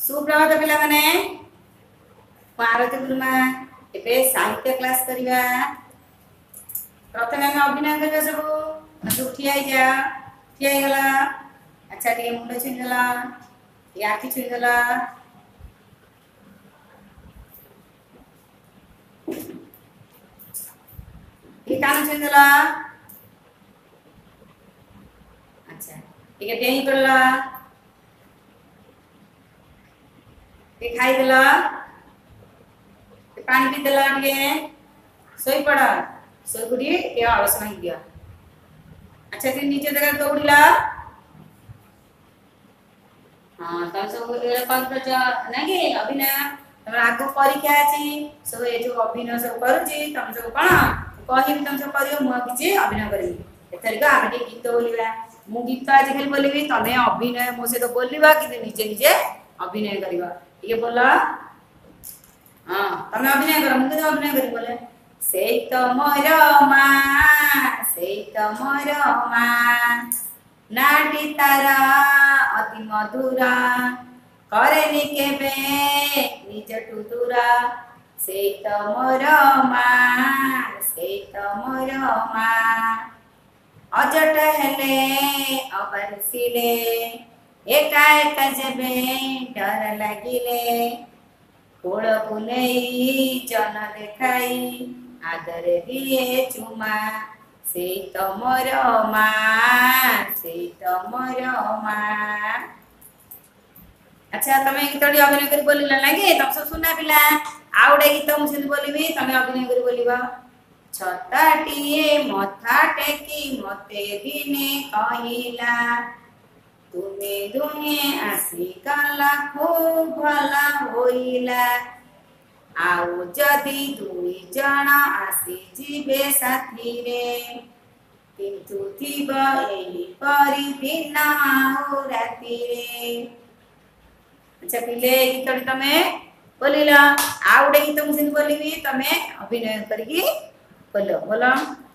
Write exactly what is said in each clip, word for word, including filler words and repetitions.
सुप्रभात पिला माने आरती गुरुमा एबे साहित्य क्लास करिवा। प्रथम हम अभिनय करिवा सब सब ठिया जा ठिया गला। अच्छा टे मुंड छुई गला या आखि छुई गला। ये कान छुई गला। अच्छा ठीक है डेही पड़ला ये खाई देला पानी पी देला टे सोई पड़ा सोई पड़ी ये आलस नहीं दिया। अच्छा टे नीचे जगह दौड़ीला हां तम सब ए पांच बज नाही अभिनय तम आगो परीक्षा अछि सब ए जो अभिनय सब करूची तम सब कोन कहि तम सब करियो म किछि अभिनय करी एथरिका आमे गीत बोलिबा मु गीत आज खाली बोलिबी तमे अभिनय मो से तो बोलिबा कि निजे निजे अभिनय करिबा ये बोला। हां तमे अभिनय कर मुके अभिनय करी बोले सेई तो मोर मां सेई तो मोर मां नाटी तारा अति मधुरा करेनी केबे निज टुदुरा सेई तो मोर मां सेई तो मोर मां अजट हेले अबरसिले एका एका जेबे डर लागिले कोड़ पुनेई जन देखाई आदर दिए चुमा से तमर मां से तमर मां। अच्छा तमे गीत अभिनय करी बोलिला लागे तम सब सुना पिला आउडे गीत मुसे बोलिबी तमे अभिनय करी बोलिबा। छताटिए मथा टेकी मते दिने कहिला तुमे दुहे आसी काला खूब भला होइला आउ जदि दुई जण आसी जीवे साथी रे किंतु थिब एही परि दिन आउ राति रे। अच्छा पिले गीत तमे बोलिला आउडे गीत मुसे बोलिबी तमे अभिनय करगी बोलो बोलो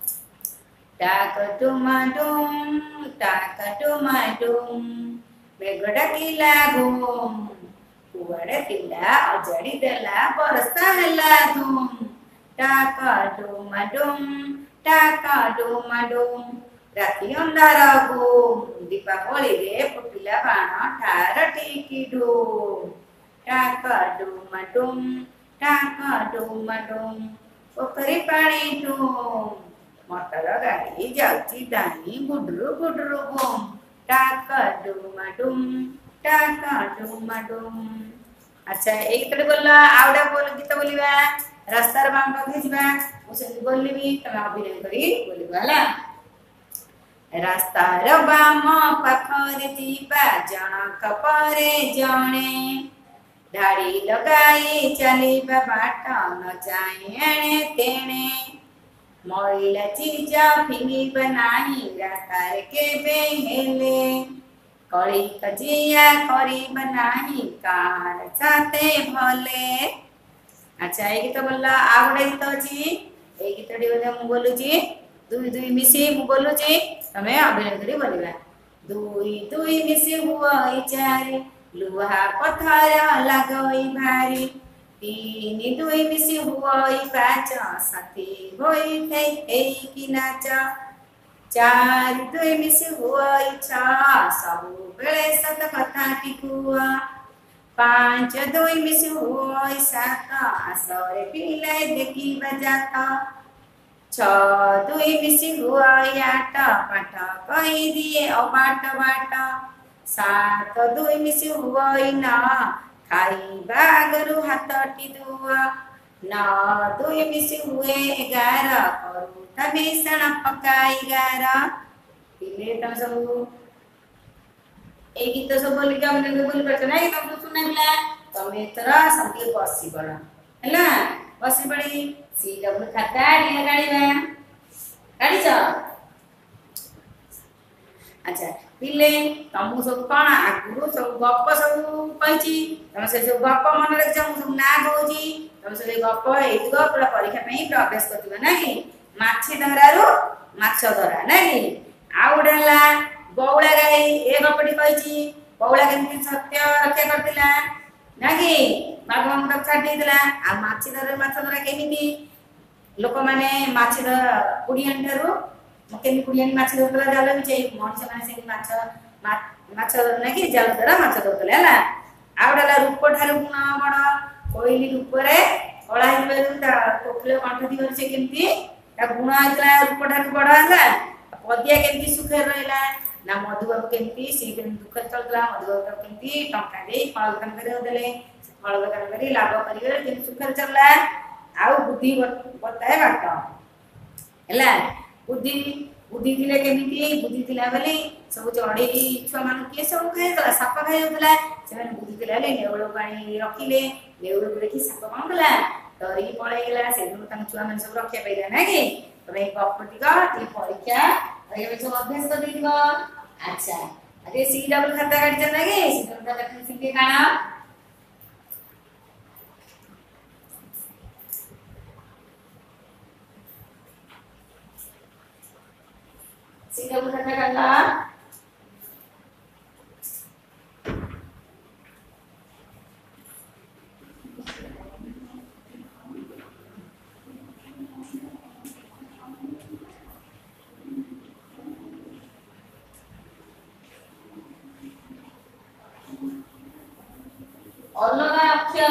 टाक टुमा टुम टाक टुमा टुम मेघड़ा किला घूम कुआड़े किला अजड़ी देला बरसा हला धूम टाक टुमा टुम टाक टुमा टुम राति अंधार घूम दीपावली रे फुटिला बाण ठार टिकी डूम टाक टुमा टुम टाक टुमा टुम पोखरी पानी टूम मोटर गाड़ी जाउची दानी गुडरू गुडरू बूम टाक डुमा डुम टाक डुमा डुम। अच्छा एक तड़े बोलला आउडा बोल गीत बोलिबा रास्तार बाम पाखे जिबा मुसे बोलिबी तमे अभिनय करी बोलिबा हला। रास्तार बाम पाखरे जिबा जनक परे जणे धाड़ी लगाई चलीबा बाट न जाए एणे तेणे मैला चीज फिंगिब नाही रास्तार केबे हेले कली कजिया करीब नाही कार साथे भले। अच्छा ए गीत बोलला आ गोटे गीत अछि ए गीतटी बोले मु बोलुची दुई दुई मिसी मु बोलुची तमे अभिनय करी बोलिबा। दुई दुई मिसी हुई चारि लुहा पथर लगई भारी तीन दुई मिसी हुई पाँच साथी होई थई थई की नाच चार दुई मिसी हुई छ सबु बेले सत कथा टिकुआ पाँच दुई मिसी हुई सात आसरे पिलाई देखी बजात छ दुई मिसी हुई आठ पाठ कही दिए अबाट बाट सात दुई मिसी हुई न खाइबा आगरू हाथ टिदुआ न दुई मिसी हुए एगार करूता बेसन पकाई गार पिले तम सब ए गीत सब बोली के हमने बोली परछ ना तम सब सुनाइला तमे तरा सबके बसी पड़ा हैला बसी पड़ी सी डब्ल्यू खाता डी गाड़ी में गाड़ी छ। अच्छा पिले तमु सब कोन आगु सब गप सब कहिची तम से सब गप मन रख जा सब ना कहूची तम से गप ए गप पूरा परीक्षा पई प्रवेश करथिबा नाही माछी धरारू माछ धरा नाही आउडला बौला गाई ए गपटी कहिची बौला केमती सत्य रक्षा करथिला नागी बाघ मुंडा छाड़ देला आ माछी धरे माछ धरा केमिति लोक माने माछ कुड़ियान ठारू केमी कुड़ियानी माछ धरला जाल भी चाहिए मनुष्य माने से माछ माछ नाकी जाल द्वारा माछ धरले हला आउडला रूप ठारू गुण बड़ कोइली रूप रे कला हिबेरु ता कोखले कंठ दिवर से केमिति ता गुण आइतला रूप ठारू बड़ हला पदिया केमिति सुखे रहला ना मधुबाबू केमिति से दुख चलतला मधुबाबू केमिति टंका दे फल दोकान करे देले फल दोकान करी लाभ करिवे केमिति सुखे चलला आउ बुद्धि बताए बाट हला बुद्धि बुद्धि थिले केमिति बुद्धि थिला बेले सब चढ़ी छुआ मान के सब खाइ दला साप खाइ होतला से बुद्धि थिला ले नेउळ पानी रखिले नेउळ देखि साप कांदला डरी पळे गेला से दिन तन छुआ मान सब रखे पइला ना कि तबे गपटी का ती परीक्षा अरे सब अभ्यास कर दिगो अच्छा अरे सी डबल खाता काढ ना कि सी डबल खाता सिके काना सी डबल खाता काढला अलगा अक्षर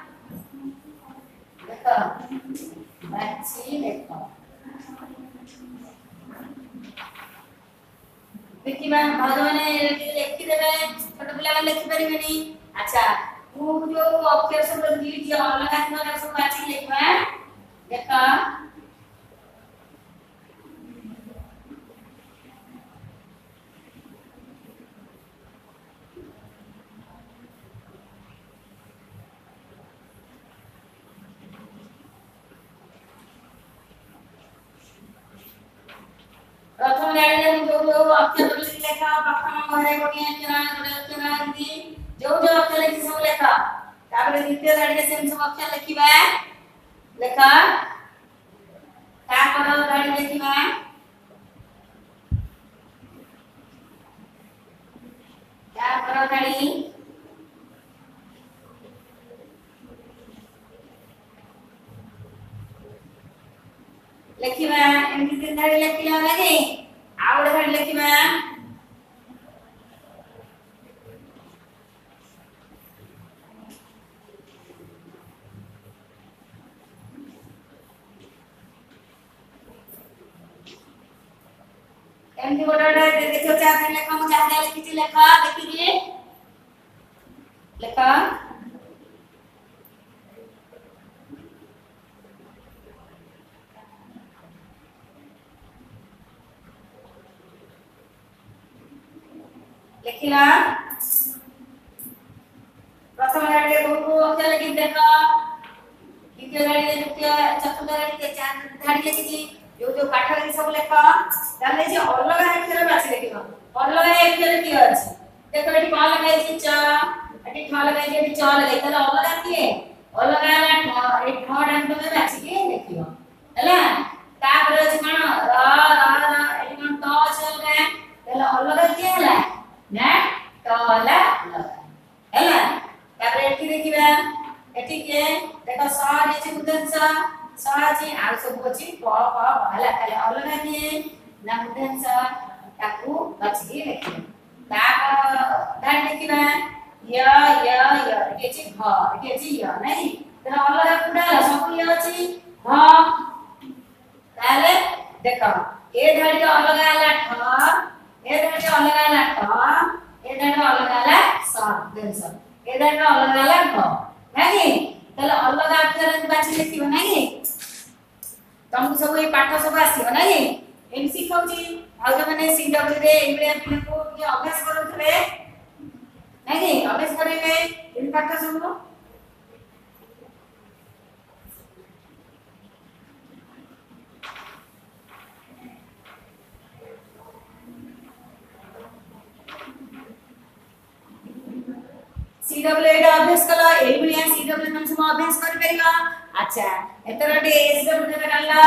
देखो बाछी देखो देखिबा भगवान लिखि देबे छोट पिला माने लिखि परिबेनी अच्छा तू जो अक्षर सब दी जे अलगा अलगा सब बाछी लिखबा देखो प्रथम जाने जो जो अक्षर लेखा प्रथम घरे गोटी अक्षर गोटे अक्षर दी जो जो अक्षर लिखि सब लेखा तापर द्वितीय गाड़ी से सब अक्षर लिखिबा लेखा तापर गाड़ी लिखिबा तापर गाड़ी लिखिबा एमती तीन धाड़ी लिखिला लागे आउड धाड़ी लिखिबा एमती गोटा देखो चार धाड़ी लेखा मु चार धाड़ी लिखिची लेखा देखि जे लेखा लिखिला प्रथम गाड़ी को अक्षर लिखि देखो द्वितीय गाड़ी द्वितीय चतुर्थ गाड़ी चार धाड़ी लिखिची जो जो पाठ लिखि सब लेखो ताले जे अलग अक्षर बाछि लिखिबो अलग अक्षर की अछि देखो एठी क लगाइ छि च एठी ठ लगाइ छि एठी च लगाइ ताले अलग की अलग आला ए ठ डान तो बाछि के लिखिबो हला तापर अछि कोन र र र एठी कोन त छ लगा ताले अलग की हला ना तला हला तापर एठी देखिबा एठी के देखो स जे मुदन स स जे आ सब अछि प प हला ताले अलग की ना मुदन स ताकू बाछि लिखिबा तापर धान देखिबा य य य एठी अछि घ एठी अछि य नै ताले अलग कुडा सब य अछि ह ताले देखो ए धाडी अलग आला ठ ए धाडी अलग आला ठ ए धाडी अलग आला स देन स ए धाडी अलग आला ख नाकी ताले अलग अक्षर बाछि लिखिबो नाकी तुमको सब ए पाठ सब आसीबो नाकी एम सिखाउची भाउज माने सी डब्ल्यू रे इबे आपनको ये अभ्यास करथले नाकी अभ्यास करेबे इन पाठ सब सी डब्ल्यू एटा अभ्यास कला ए बिया सी डब्ल्यू तुम सब अभ्यास कर परिबा अच्छा एतरटे एस डब्ल्यू केते काला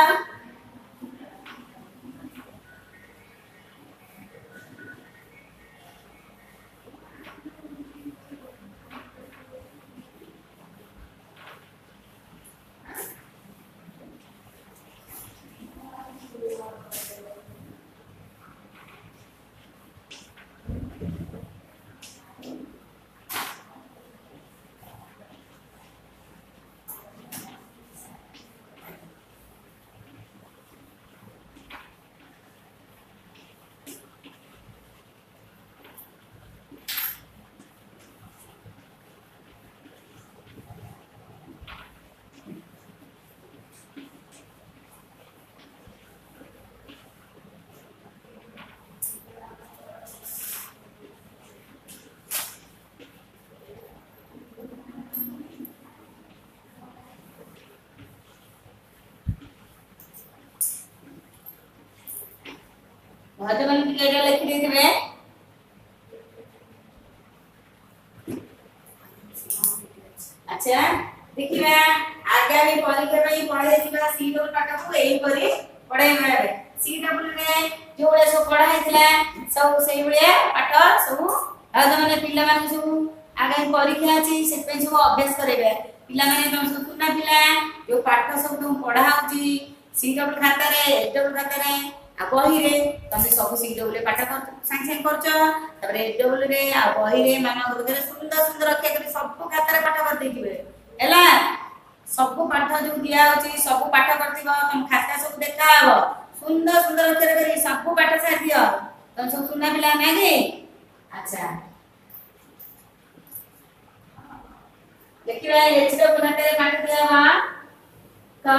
मते मन पिले लिखि देथिबे अच्छा देखिबा आगामी परीक्षा में पढ़ाई दिबा सी डबल पाठ को एई करी पढ़ाई मारे सी डबल रे जो बळे सब पढ़ाई थिला सब सेई बळे पाठ सब आ माने पिला माने सब आगामी परीक्षा अछि से पे सब अभ्यास करेबे पिला माने तुम सब सुना पिला जो पाठ सब तुम पढ़ा होची सी डबल खाता रे ए डबल खाता रे आ बही रे तमे सब सी डबल पाठ कर सांग सांग करछ तबरे ए डबल रे आ बही रे माना गुरुदेव सुंदर सुंदर अक्षर कर सब खाता रे पाठ कर देथिबे एला सब पाठ जो दिया होची सब पाठ करथिबो तुम खाता सब देखा हो सुंदर सुंदर अक्षर कर सब पाठ से दियो तुम सब सुना पिला नै गे अच्छा देखिबा एच डबल खाते रे पाठ दिया बा का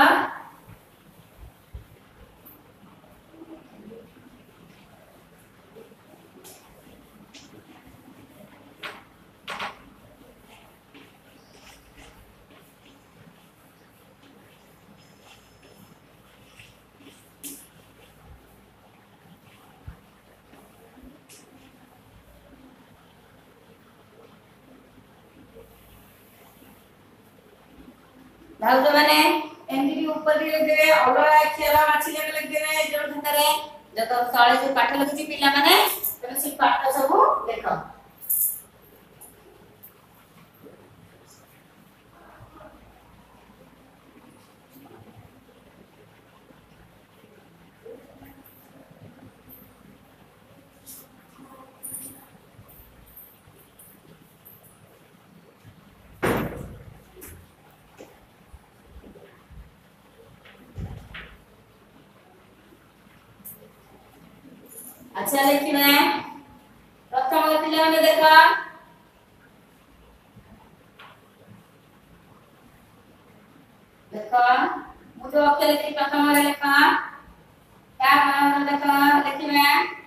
भाउज माने एमडी ऊपर लिख देबे अलग अक्षर माछि लिख देबे जो खातारे जत तळे जो पाठ लिखि पिला माने तमे से पाठ सब देखो अच्छा लिखिबे प्रथम पिला माने देखो देखो मु जो अक्षर लिखि प्रथम रे लिखा क्या मान देखो लिखिबे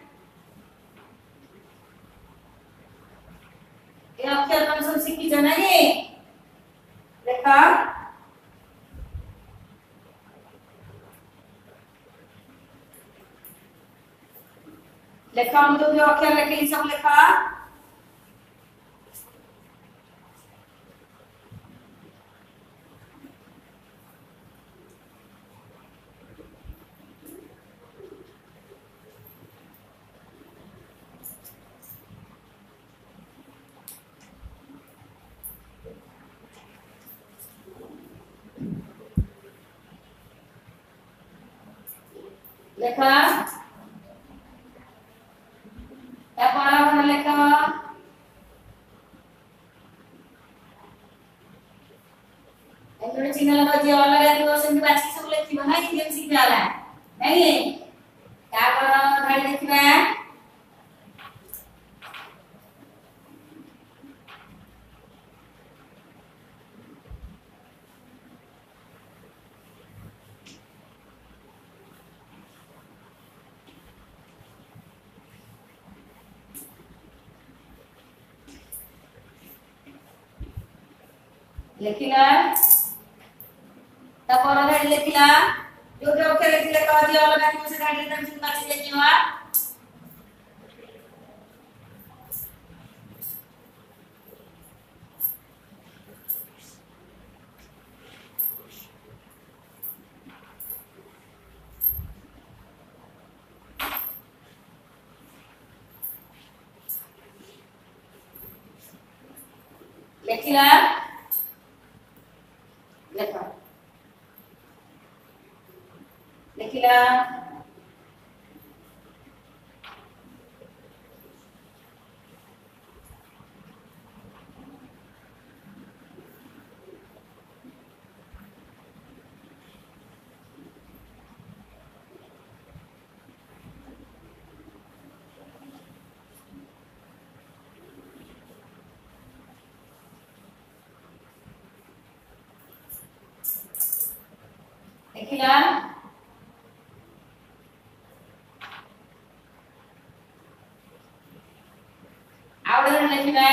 ये अक्षर तुम सब सीखी छ ना ये देखो लेखा हम जो अक्षर लिखे सब लिखा लेखा क्या पढ़ा बना लेखा एंगुलो चिन्ह लगा जे अलग दिवस से बाची सब लिखिबो ना कि सीख जाला नहीं क्या करो धाड़ी लिखिबा लिखिला तपर धाड़ी लिखिला जो जो अक्षर लिखिले कह दियो अलग दिवस से धाड़ी तम सुन बाची लिखिबा लिखिला देखो लिखिला लिखिला आवडे लिखिबा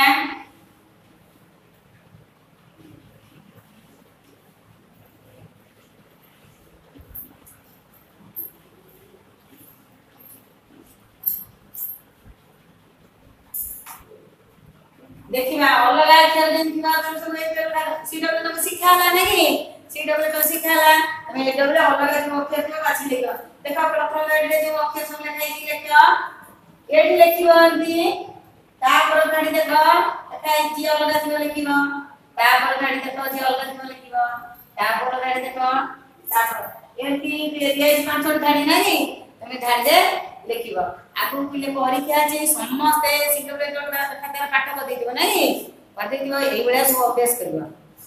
देखिबा अलग अक्षर जेन थिबा तुम सब ए सी डब्ल्यू तुम सिखाला नहीं सी डब्ल्यू तुम सिखाला तुम ए डब्ल्यू अलग जो अक्षर थिबा बाछि लेखो देखो प्रथम लाइन रे जो अक्षर सब लिखा है लेखो एठी लिखिबो अंती तापर गाड़ी देखो एटा जी अलग थिबो लिखिबो तापर गाड़ी देखो जी अलग थिबो लिखिबो तापर गाड़ी देखो तापर एठी ये पांच गाड़ी नहीं तुम धार दे लिखिबो आगु पिले परीक्षा जे समस्त सी डब्ल्यू खातार पाठ कर देदिबो नहीं कर देदिबो एई बेला सब अभ्यास करबो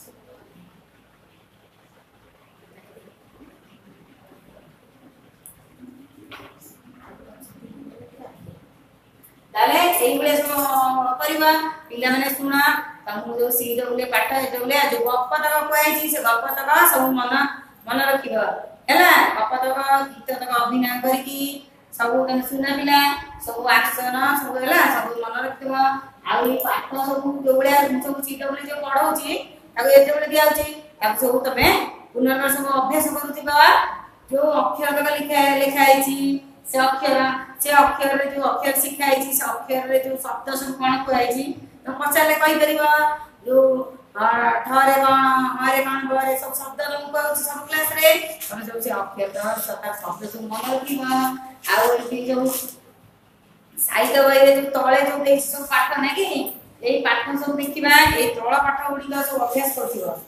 ताले एई बेला सब करबा पिला माने सुना तमु जो सी डब्ल्यू पाठ ए डब्ल्यू जो गप तक कहै छी से गप तक सब मन मन रखिबो हैला गप तक गीत तक अभिनय करकी सब तने सुना पिला सब एक्शन सब हैला सब मन रखिबो आ ई पाठ सब जो बेला सब सी डब्ल्यू जो पढौची ताको ए डब्ल्यू दिया होची ताको सब तमे पुनर्न सब अभ्यास करूथिबा जो अक्षर तक लिखा लिखा है छी से अक्षर से अक्षर रे जो अक्षर सिखाई छी से अक्षर रे जो शब्द सब कोन कहै छी तो पचाले कहि परिबा जो ठरे कोन हरे कोन बरे सब शब्द हम कहू सब क्लास रे हम सब से अक्षर तो सता शब्द सब मन रखिबा आ ओइ जो साहित्य बही रे जो तळे जो देख सब पाठ नै कि एई पाठ सब देखिबा एई तळ पाठ उडी का सब अभ्यास करथिबो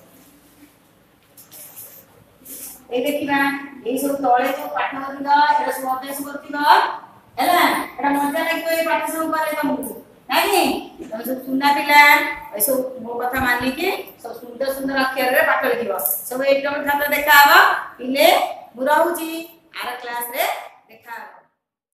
ए देखिबा एई सब तळे जो पाठ उडी एरा सब अभ्यास करथिबो हैला एटा मजा लागिबो ए पाठ सब करे तुमको नहीं तुम सब सुनना पिला ऐसो मो कथा मानली के सब सुंदर सुंदर अक्षर रे पाठ लिखिबो सब एकदम खाता देखा आबा पिले मु रहूची आर क्लास रे देखा